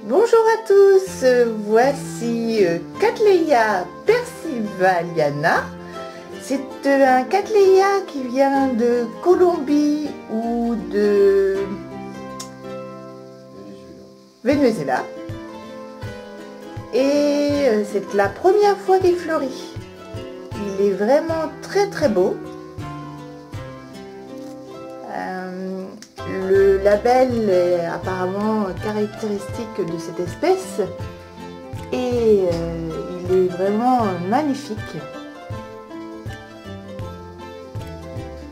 Bonjour à tous, voici Cattleya persivaliana. C'est un Cattleya qui vient de Colombie ou de Venezuela. Et c'est la première fois qu'il fleurit. Il est vraiment très beau. Le label est apparemment caractéristique de cette espèce et il est vraiment magnifique.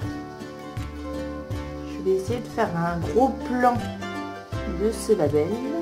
Je vais essayer de faire un gros plan de ce label.